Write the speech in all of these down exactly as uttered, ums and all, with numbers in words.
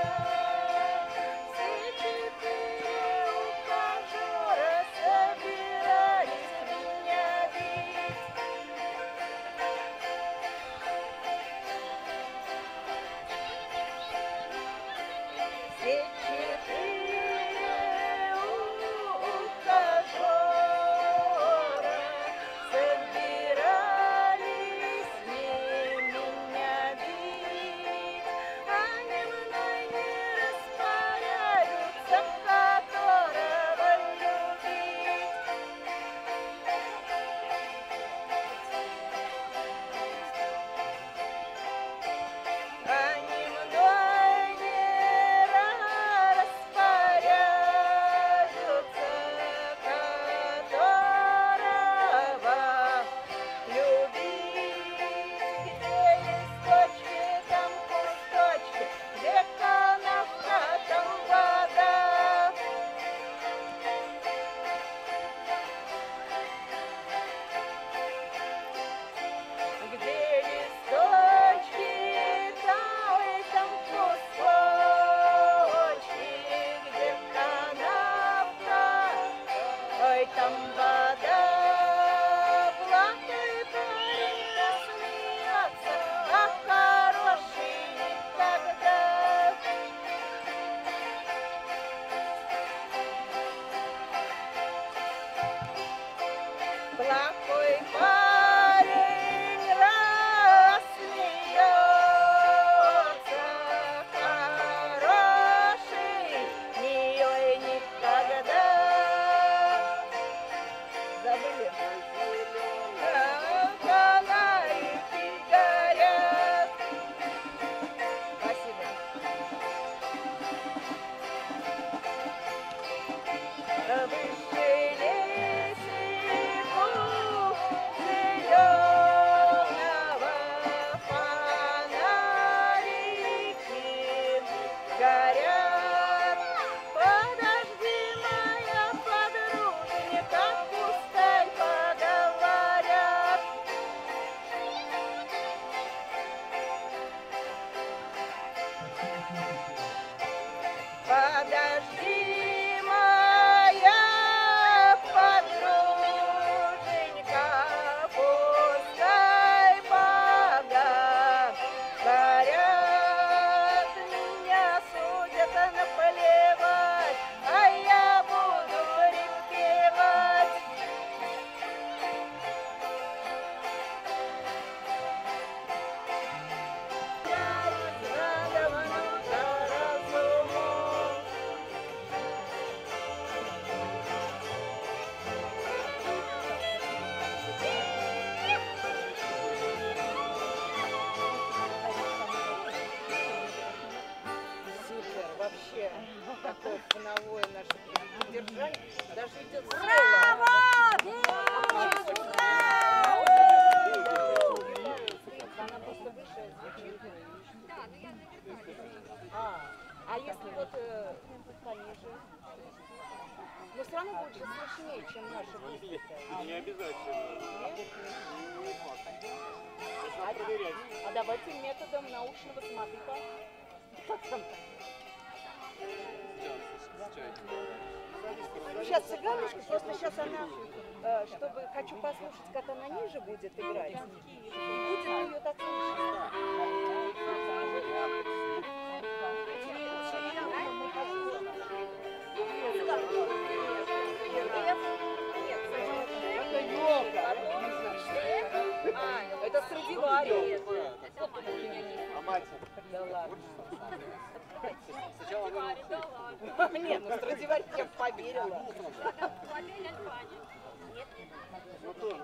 Сейчас цыганочка, просто сейчас она, э, чтобы хочу послушать, как она ниже будет играть, и будет ее так слышно. Это Страдивари. А мать? Да ладно. Сначала она... Нет, ну Страдивари я поверила. Ну тоже.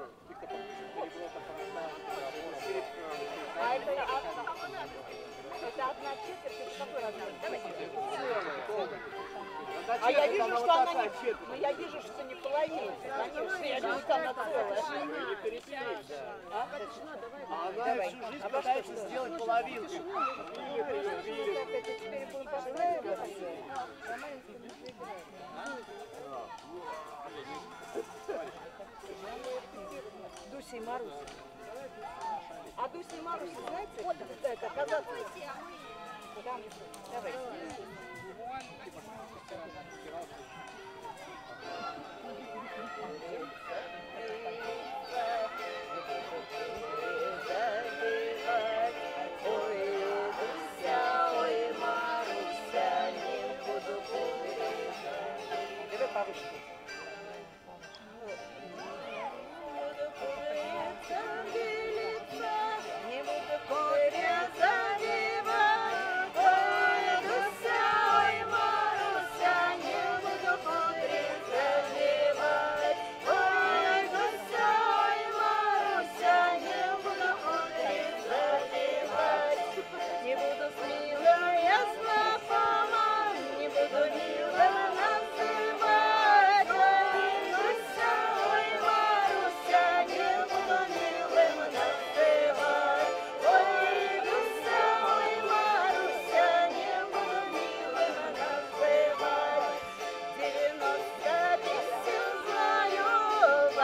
А это, это одна четверть, это какой размер? Давайте. А я вижу, что она не... Ну я вижу, что не половина. Конечно, я вижу, что она целая. А она всю жизнь пытается сделать половинку. Теперь будем постраиваться. Дуся и Маруся. А Дуся и Маруся, знаете, вот это казахская. Давай.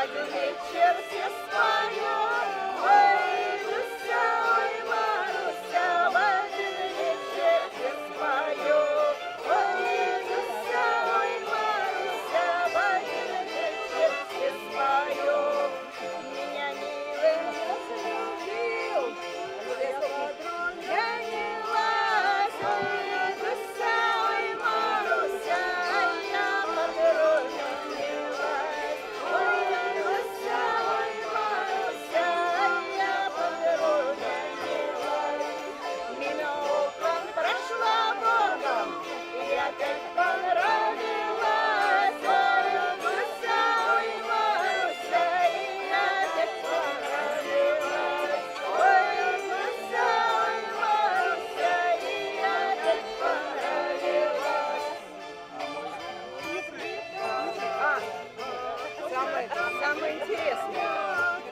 один вечер все споем. Ой, Люся, ой, Маруся, в один вечер все споем. Ой, Люся, ой, Маруся, в один вечер все споем. Меня милый разлюбил, я не лазь. Ой, Люся, ой, Маруся, я подруга милась. Ой, Люся, ой, Маруся, я подруга милась. Мимо окон прошла боком, и опять понравилась. Ой, Люся, ой, Маруся, и опять понравилась. Ой, Люся, ой, Маруся, и опять понравилась. А, самое, самое интересное.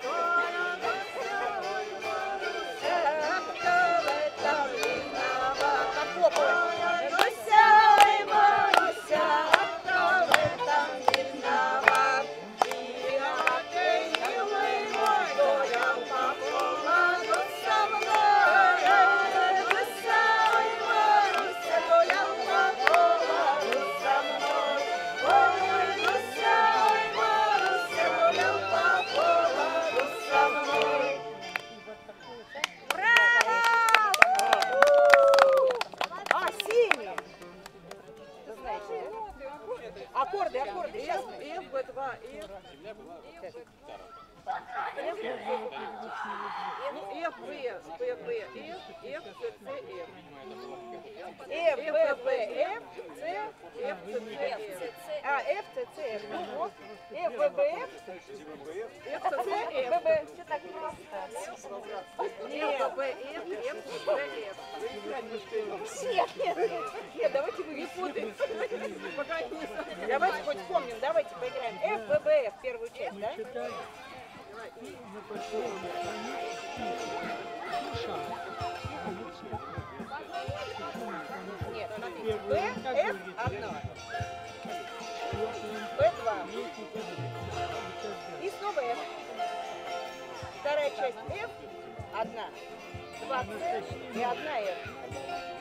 А, синий. Вы знаете, да? Аккорды, аккорды. Сейчас. F, бэ два, F. Ну, F, B, P, B, F, F, C, C, F. F, B, B, F, C, F, C, C, F. а, F, C, C, F. Ну вот. F, B, B, F, F, C, C, F. B, B. Все так просто. Нет, F, B, F, F, C, F. Нет, нет, нет. Нет, давайте вы не путаете. Пока не Давайте хоть вспомним, давайте поиграем. F, B, B, F, первую часть, да? Нет, смотрите. B, F, одно. B, два. И снова F. Вторая часть F, одна. Два C и одна F.